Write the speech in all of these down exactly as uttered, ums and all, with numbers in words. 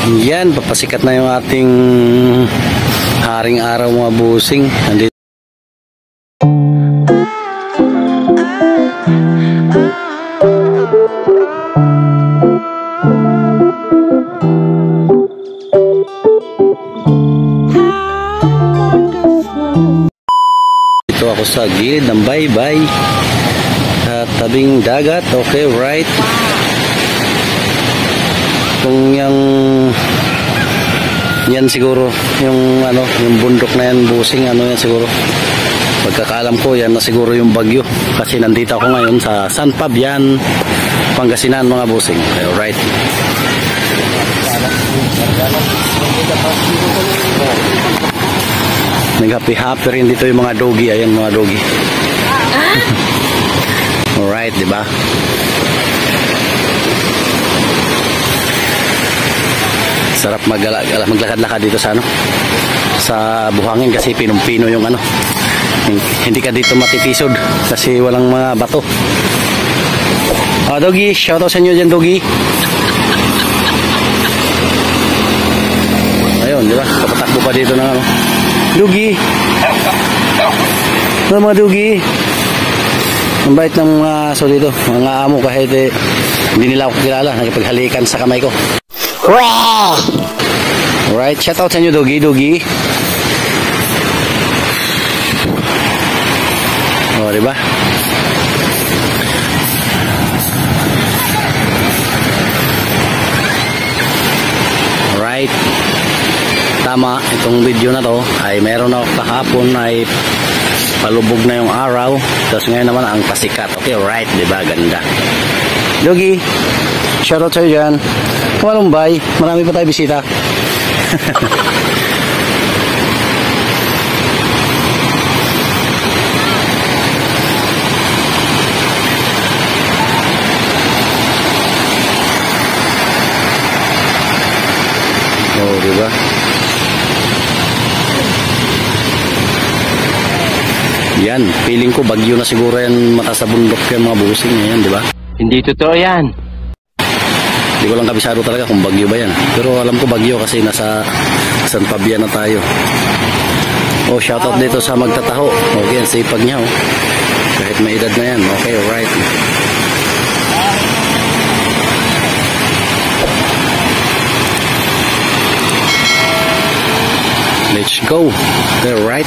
Yan, papasikat na yung ating haring araw mga busing. Nandito. Dito ako sa gilid ng baybay sa tabing dagat. Okay, right. Kung yung yan siguro yung ano yung bundok na yan busing, ano yan siguro, pagkakaalam ko yan na siguro yung bagyo, kasi nandito ako ngayon sa San Fabian, Pangasinan mga busing. Okay, right. Naghapi-hapi rin dito yung mga doggy. Ayan mga doggy. Alright, diba? Sarap maglakad-lakad dito sa ano, sa buhangin, kasi pinong-pino yung ano. Hindi ka dito matitisod kasi walang mga bato. Oh, doggy, shoutout sa inyo dyan, doggy. Ayun, di ba? Papatakbo pa dito ng ano. Doggy. Ano mga doggy? Ang bait ng mga aso dito. Mga amo kahit eh, hindi nila ako kilala. Nakipaghalikan sa kamay ko. Alright, shoutout sa inyo, doggy, doggy. O, oh, diba? Alright. Tama, itong video na to ay meron ako kahapon ay palubog na yung araw. Tapos ngayon naman ang pasikat. Okay, alright, diba? Ganda. Doggy, shoutout sa'yo dyan. Kumalumbay, marami pa tayo bisita. Oh, diba? Yan, feeling ko bagyo na siguro yan, mataas sa bundok yung mga busing yan, diba? Hindi totoo yan. Hindi ko lang kabisado talaga kung bagyo ba yan. Pero alam ko bagyo kasi nasa San Fabian na tayo. Oh, shoutout dito sa magtataho. Okay, ang sipag niya, oh. Kahit may edad na yan. Okay, alright. Let's go. Okay, alright.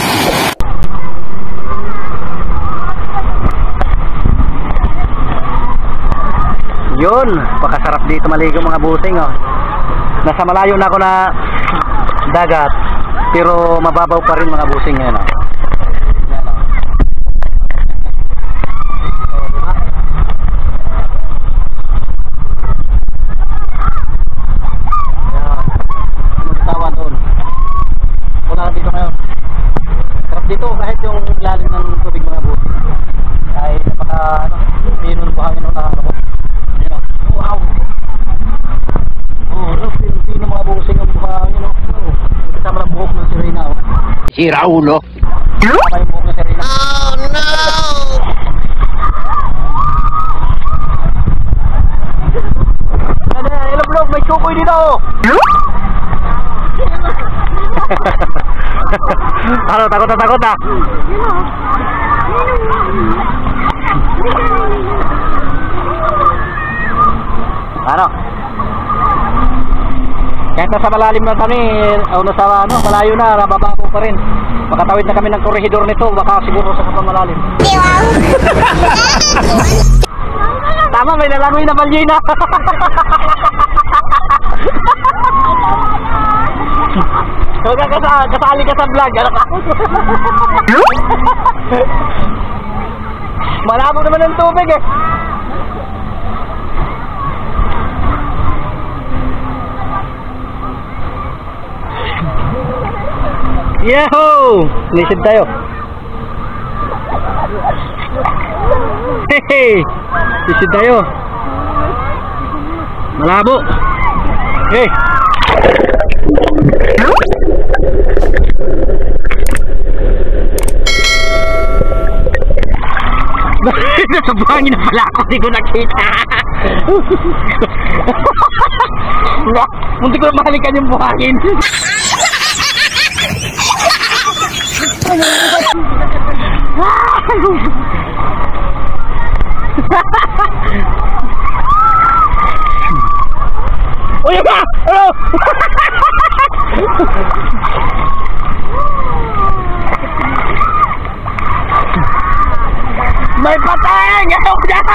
Yun, pakasarap dito maligo mga busing, oh. Nasa malayo na ako na dagat, pero mababaw pa rin mga busing ngayon, oh. Yan, oh. Yan. Magtawan doon. Wala na dito ngayon. Sarap dito kahit yung lalim ng tubig mga busing. Ay napaka ano, pinon buhangin ng ano ko. Wow! Oh, look, Pilipino mga busing ang buhangin, no? Kasama lang buhok ng sirena, oh. Si Raulo. Kasama yung buhok ng sirena. Oh, no! Hello, vlog, may chukoy dito, oh! Ano, takot na takot, ah! Ano? Kahit nasa malalim na kami, o nasa ano, malayo na, nababako pa rin. Makatawid na kami ng korehidor nito, baka siguro sa kapamalalim. Tama, may nalangoy na balyena. Huwag ka kasa, kasali ka sa vlog. Malabo naman ang tubig, eh. Yahoo! Lisid tayo. Hehe! Lisid tayo. Malabo. Hey! Nasa buhangin na pala ako, di ko nakita. Muntik ko mahalikan yung buhangin. Oh iya ba? Ano? May patay! Ayaw dyan!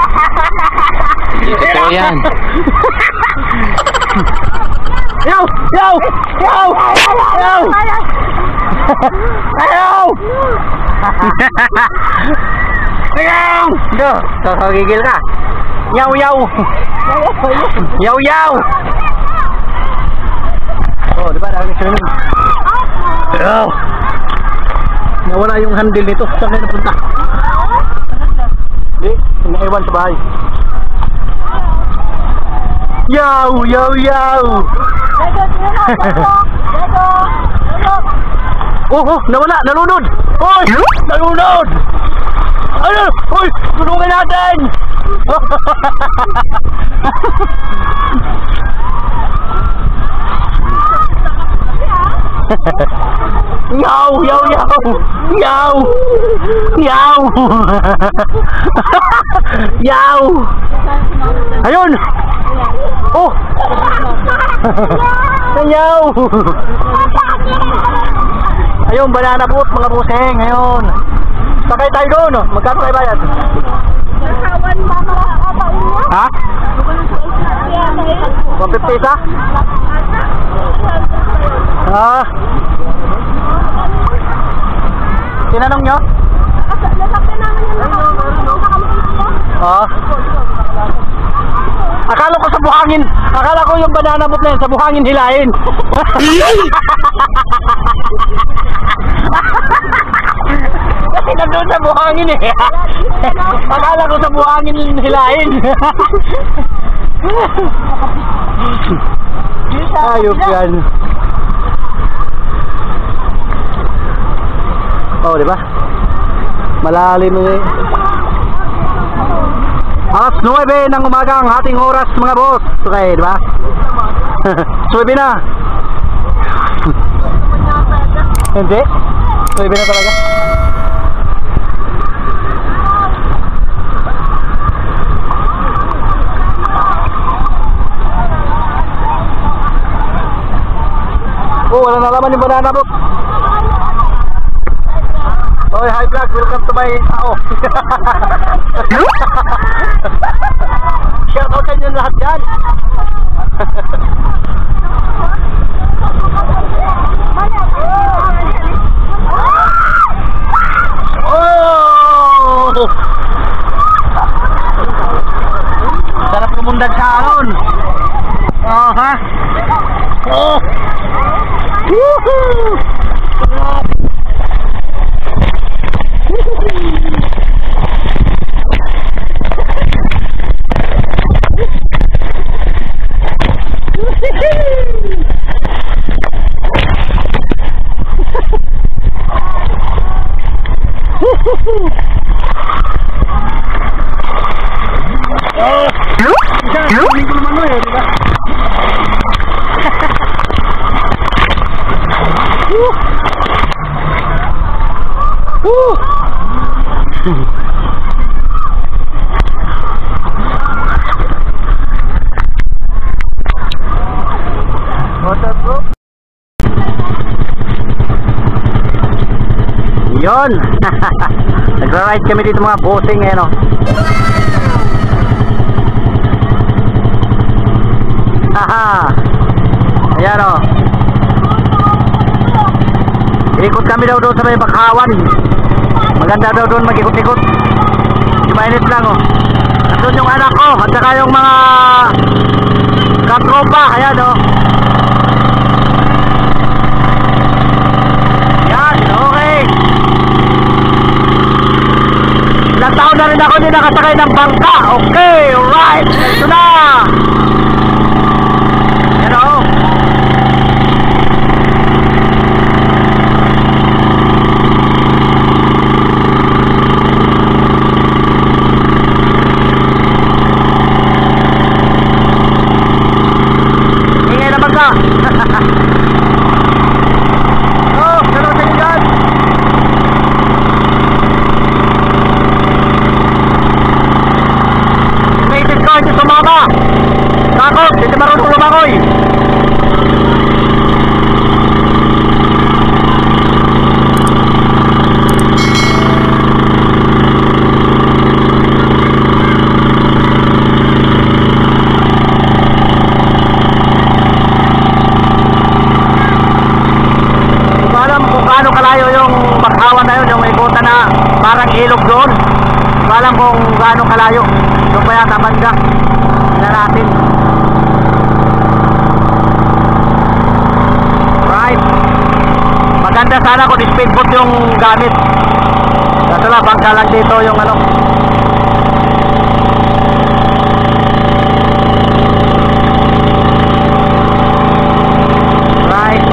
Totoo yan. Ayaw! Ayaw! Ayaw! Ayaw! Ayaw! Ayaw! Do, kakagigil ka. Yaw yaw! Yaw yaw! Oh, di ba? Dahil swimming. Ayaw! Nawala yung handle nito. Saan na napunta? Hindi, naiwan sa bahay. Yaw! Yaw yaw! Oh, oh, nawala, nalunod! Hoy! Nalunod! Ano? Hoy! Tulungan natin! Yaw! Yaw! Yaw! Yaw! Yaw! Yaw! Ayun! Oh! Yaw! Ayun, banana boat mga buseng. Ayun. Sakay tayo doon. Magkano kayo bayad? Ha? one fifty isa? Ah. Tinanong nyo? Ah. Akala ko sa buhangin. Akala ko yung banana boat na yun sa buhangin hilahin. Kasi nandun sa buhangin eh. Akala ko sa buhangin hilahin. Ayop yan. Oh, di ba? Malalim eh. Alas nuwebe ng umaga ang ating oras mga boss. Okay, di ba? nuwebe na. Hindi. nuwebe na talaga. Oh, wala na laman yung banana boat. Oy, hi vlog, welcome to my tao. Shout out sa inyo lahat dyan. Oh! Sarap lumundag sa alon. Oh, ha? Oh! Woohoo! Yun. Nagra-ride kami dito mga bossing eh no. Haha. Ayan o. Ikot kami daw doon sa may Bakhawan. Maganda daw doon mag-ikot-ikot. Mainit lang o. Nandun yung anak ko at saka yung mga katropa. Ayan o. Yan, okay. Ilang taon na rin ako hindi nakasakay ng bangka. Okay, alright. Ito na. Yan o. Ingay na Oh, ganun din yan. Native ko, hindi sumama. Takot, hindi marunong lumangoy. Kalayo yung bakhawan na yun, yung ikutan na parang ilog doon. Hindi ko alam kung gaano kalayo. Doon pa yata banda. Tingnan natin. Right. Maganda sana kung speedboat yung gamit. Kaso lang, bangka lang dito yung ano. Right.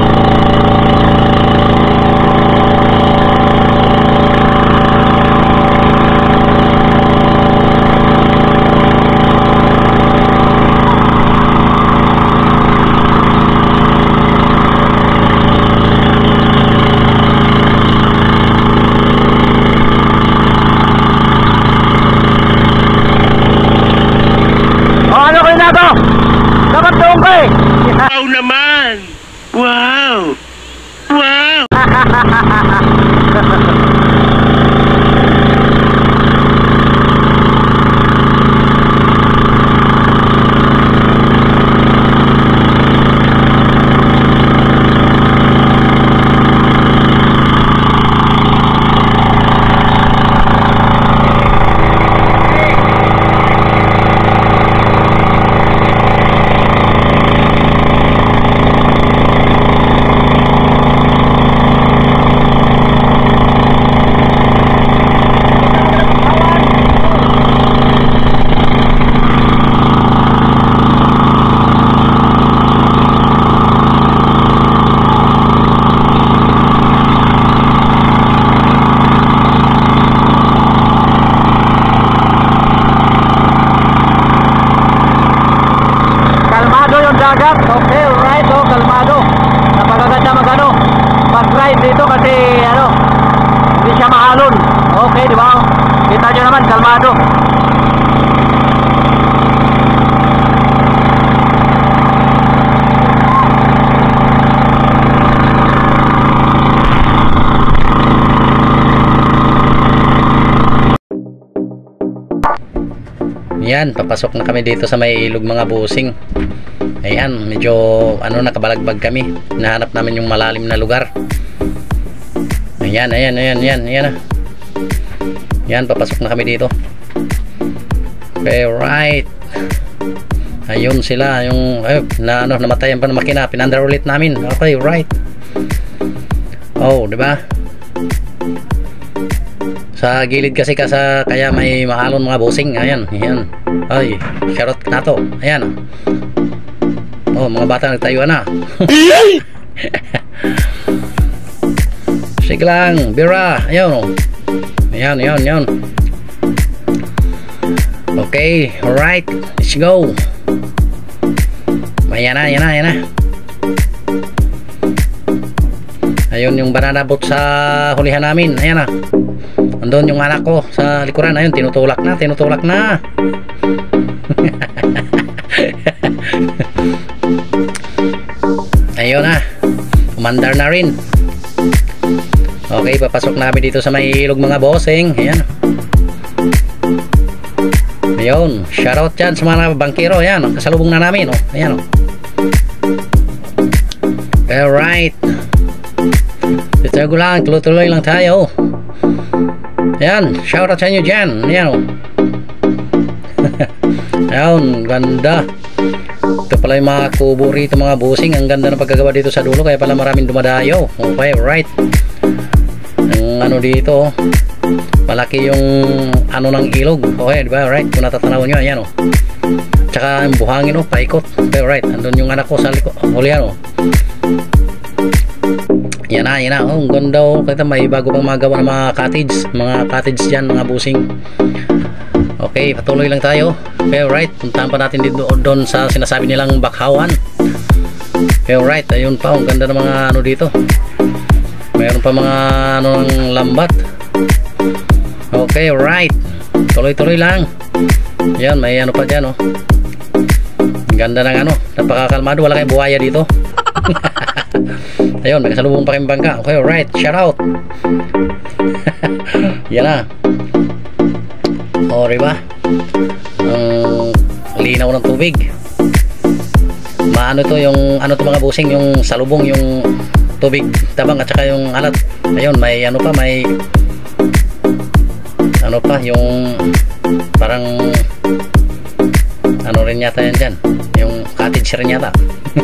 Dapat doon ko eh. Wow naman! Wow! Wow! Dagat, okay, right, oh, kalmado. Napakaganda magano mag-ride dito kasi ano, hindi siya mahalon. Okay, di ba? Kita nyo naman, kalmado. Yan, papasok na kami dito sa may ilog mga busing. Ayan, medyo ano, nakabalagbag kami. Nahanap namin yung malalim na lugar. Ayan, ayan, ayan, ayan, ayan. Yan, papasok na kami dito. Okay, right. Ayun sila, yung ay, na ano, namatayan pa ng makina, pinandar ulit namin. Okay, right. Oh, di ba? Sa gilid kasi kasa, kaya may mahalon mga busing. Ayan, ayan. Ay, charot na to. Ayan. Oh, mga bata nagtayuan na. Sige lang, bira. Ayun. Ayan, ayan, ayan. Okay, alright. Let's go. Ayan na, ayan na, ayan na. Ayun yung banana boat sa hulihan namin. Ayan na. Andun yung anak ko sa likuran. Ayun, tinutulak na, tinutulak na. Ayun na, umandar na rin. Okay, papasok na kami dito sa may ilog mga bossing. Ayan. Ayun, shoutout dyan sa mga bangkero. Ayan, kasalubong na namin. Oh. Ayan. Oh. Alright. Itago lang, tuloy-tuloy lang tayo. Ayan, shoutout sa inyo dyan. Ayan. Oh. Ayan, ganda. Ito pala yung mga kubo rito mga busing. Ang ganda ng pagkagawa dito sa dulo, kaya pala maraming dumadayo. Okay, right. Ang ano dito, malaki yung ano ng ilog. Okay, diba? Right, kung natatanaw nyo, ayan o. Tsaka yung buhangin o, paikot. Okay, right. Andun yung anak ko sa likod. Hulihan o. Yan na, yan na. Oh, ang ganda o. Kita may bago pang magawa ng mga cottage. Mga cottage dyan, mga busing. Okay, patuloy lang tayo. Okay, right. Puntahan pa natin dito doon sa sinasabi nilang bakhawan. Okay, alright, ayun pa, ang ganda ng mga ano dito. Mayroon pa mga ano ng lambat. Okay, alright. Tuloy-tuloy lang. Yan, may ano pa dyan, oh. Ganda ng ano, napakakalmado, wala kayong buhaya dito. Ayun, may kasalubong pa kayong bangka. Okay, alright, shout out. Yan na. O, diba? Ang linaw ng tubig. Maano to yung ano to mga busing, yung salubong, yung tubig tabang at saka yung alat. Ayun, may ano pa, may ano pa, yung parang ano rin yata yan dyan, yung cottage rin yata.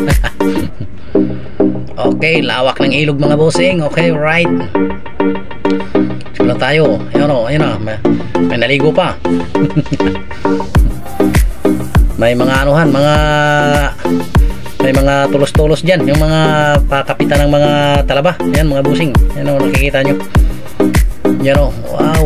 Okay, lawak ng ilog mga busing. Okay, right. Siguro tayo. Ayun o, ayun o, may, may naligo pa. May mga anuhan, mga may mga tulos-tulos dyan, yung mga pakapitan ng mga talaba. Yan mga busing, yan o, nakikita nyo. Yan o, wow.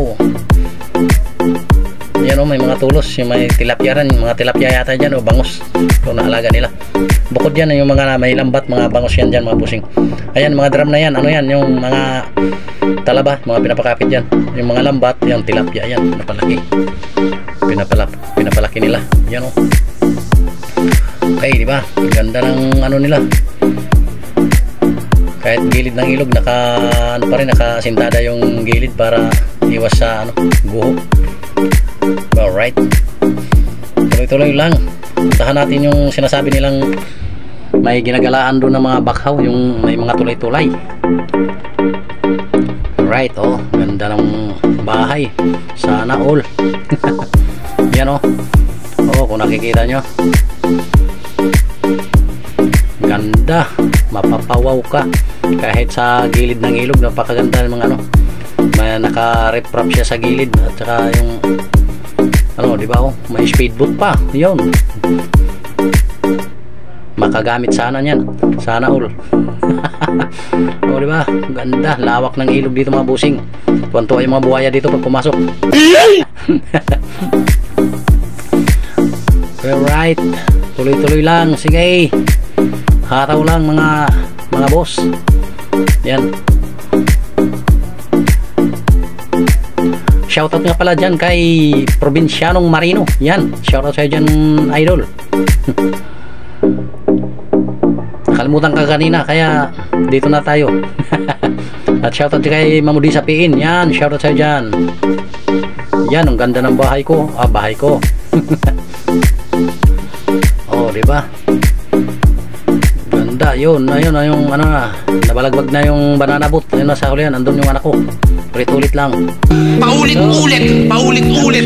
Yan o, may mga tulos, yung may tilapia rin, mga tilapia yata dyan o, bangus, ito naalaga nila. Bukod dyan yung mga may lambat, mga bangus yan dyan mga busing. Ayan, mga drum na yan, ano yan, yung mga talaba, mga pinapakapit dyan. Yung mga lambat, yung tilapia yan, pinapalaki. Pinapalap, pinapalaki nila. Yan o. Okay, di ba? Ganda ng ano nila. Kahit gilid ng ilog, naka ano pa rin, nakasintada yung gilid para iwas sa ano, guho. Alright. Tuloy-tuloy lang. Puntahan natin yung sinasabi nilang may ginagalaan doon ng mga bakhaw, yung may mga tulay-tulay. Alright, oh, ganda ng bahay. Sana all. Yan oh. Oh, kung nakikita nyo. Ganda. Mapapawaw ka. Kahit sa gilid ng ilog, napakaganda ng mga ano. May naka-reprop siya sa gilid. At saka yung ano, di ba oh, may speedboat pa. Yun. Makagamit sana niyan. Sana all. O, di ba? Ganda. Lawak ng ilog dito mga busing. Tuwan-tuwa yung mga buhaya dito pag pumasok. Alright. Tuloy-tuloy lang. Sige. Hataw lang mga mga boss. Yan. Shoutout nga pala dyan kay Provincianong Marino. Yan. Shoutout sa'yo dyan, idol. Nakalimutan ka kanina, kaya dito na tayo. At shoutout kay Mamudi sa P I N. Yan. Shoutout sa'yo dyan. Yan. Ang ganda ng bahay ko. Ah, bahay ko. Oh, diba? Ganda. Yun. Ayun. Yung ano na. Nabalagbag na yung banana boat. Ayun na sa huli yan. Andun yung anak ko. Ulit-ulit lang. Paulit-ulit. Paulit-ulit.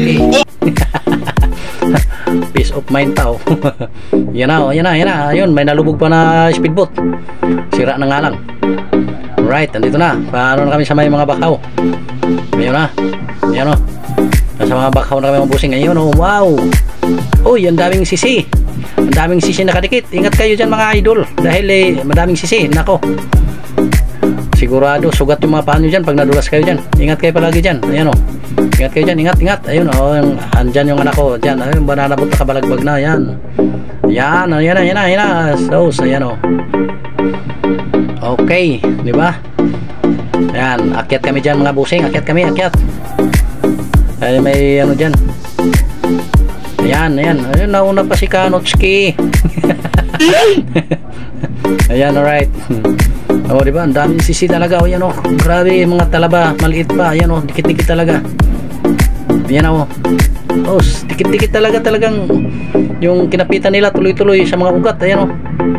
Peace of mind pa oh. Yan na oh. Yan na. Yan na. Ayun. May nalubog pa na speedboat. Sira na nga lang. Alright. Andito na. Paano na kami sa may mga bakaw. Ayun na. Yan oh. Nasa mga bakaw na kami mga busing. Ayun oh. Wow. Uy, ang daming sisi. Ang daming sisi nakadikit. Ingat kayo dyan mga idol. Dahil eh, madaming sisi. Nako. Sigurado, sugat yung mga paan nyo dyan pag nadulas kayo dyan. Ingat kayo palagi dyan. Ayan o. Ingat kayo dyan. Ingat, ingat. Ayun o. Yung, andyan yung anak ko. Dyan. Ayun, banana boat na kabalagbag na. Ayan. Ayan. Ayan na. Ayan na. Ayan na. So, ayan o. Okay. Diba? Ayan. Akyat kami dyan mga busing. Akyat kami. Akyat. Ay, may ano dyan. Ayan. Ayan. Ayun, nauna pa si Kanotski. Ayan, alright. Oh, di ba? Ang daming sisi talaga. Oh, yan oh. Grabe, mga talaba, maliit pa. Ayan oh, dikit-dikit talaga. Ayan oh. Oh, dikit-dikit talaga talagang yung kinapitan nila tuloy-tuloy sa mga ugat. Ayan oh.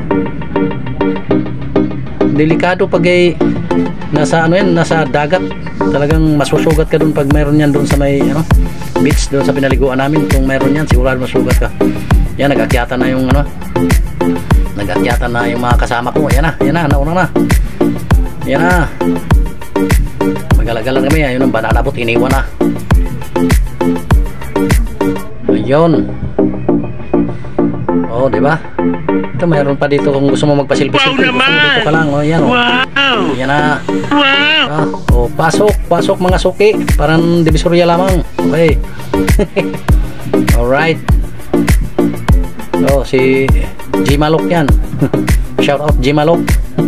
Delikado pag ay nasa ano yan, nasa dagat. Talagang masusugat ka dun pag mayroon yan dun sa may ano, beach dun sa pinaliguan namin. Kung mayroon yan, sigurado masugat ka. Yan, nag-akyatan na yung ano, nag-akyatan na yung mga kasama ko. Yan na, yan na, nauna na. Yan na. Magalagalan kami. Ayun ang banana boat, iniwan na. Ayun. Oh, di ba? Ito, mayroon pa dito kung gusto mo magpasilpi-silpi. Wow naman! Dito ka lang. Oh, yan oh. Wow! Yan na. Wow! Ah, oh, pasok, pasok mga suki. Parang divisoria lamang. Okay. Alright. Oh, si Jimalok yan. Shout out Jimalok.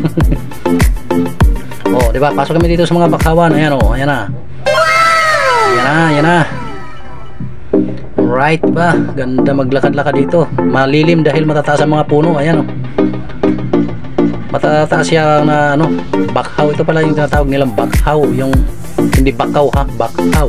Oh, di ba? Pasok kami dito sa mga bakawan. Ayan oh, ayan na. Ayan na, ayan na. Alright, diba? Ganda maglakad-lakad dito. Malilim dahil matataas ang mga puno. Ayan oh. Matataas siya na ano, bakhaw. Ito pala yung tinatawag nilang bakhaw. Yung hindi bakaw ha, bakhaw.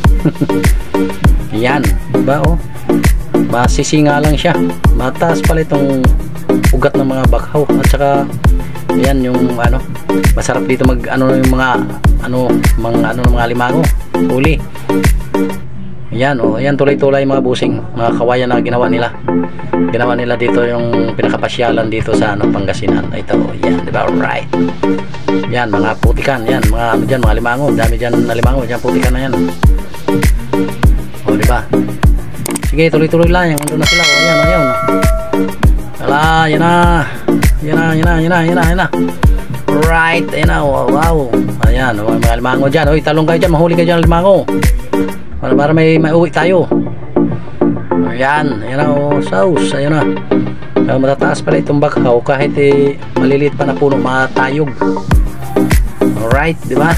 Yan, diba oh? Masisinga lang siya. Mataas pala itong ugat ng mga bakhaw. At saka yan yung ano, masarap dito mag ano yung mga ano, mga ano ng mga limango. Uli. Yan oh, yan tuloy-tuloy mga busing, mga kawayan na ginawa nila. Ginawa nila dito yung pinakapasyalan dito sa ano, Pangasinan. Ito, yan, di ba? Right. Yan, mga putikan, yan, mga ano diyan, mga limango, dami diyan na limango, diyan putikan na yan. Oh, di ba? Sige, tuloy-tuloy lang, yung na sila. Oh, yan, oh, yan. Ala, yan na. Yan na, yan na, yan na, yan na, yan na. Right, ayan na, wow, wow. Ayan, oh, mga limango diyan. Oy, talong kayo diyan, mahuli kayo diyan limango. Para, para may mauwi tayo. Ayan, ayan na oh, sauce, ayan na. Uh, matataas pala itong bakhaw kahit eh, maliliit pa na puno, matayog. Alright, di ba?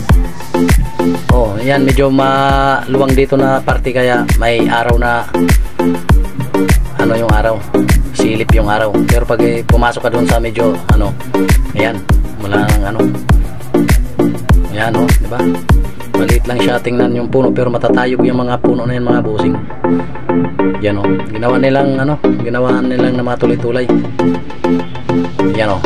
Oh, ayan, medyo maluwang dito na parte kaya may araw na ano yung araw, silip yung araw. Pero pag eh, pumasok ka doon sa medyo ano, ayan, wala nang ano. Ayan oh, di ba? Maliit lang siya tingnan yung puno pero matatayog yung mga puno na yan mga busing. Yan o, ginawa nilang ano, ginawa nilang na mga tuloy-tulay. Yan o.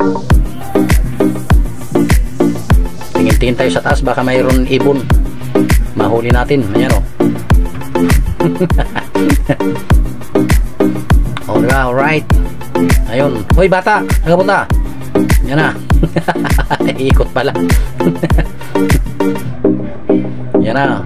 Tingin-tingin tayo sa taas, baka mayroon ibon. Mahuli natin. Ayan o. O diba, alright. Ayun. Hoy bata, nagapunta. Yan na. Ikot pala. Yan na.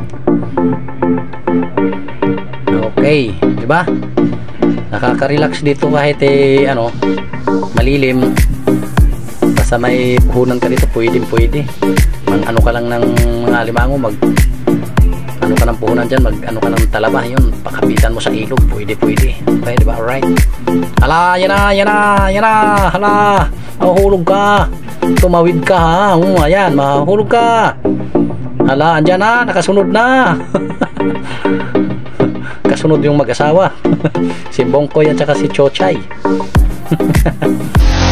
Okay, di ba? Nakaka-relax dito kahit eh ano, malilim. Basta may puhunan ka dito, pwedeng pwede. Mang ano ka lang ng mga limango, mag ano ka ng puhunan diyan, mag ano ka ng talaba, yun, pakapitan mo sa ilog, pwede pwede. Okay, di ba? Alright. Hala, yan na, yan na, yan na. Hala, mahuhulog ka. Tumawid ka ha. Oh, ayan, mahuhulog ka. Hala, andyan na, nakasunod na. Kasunod yung mag-asawa. Si Bongkoy at saka si Chochay.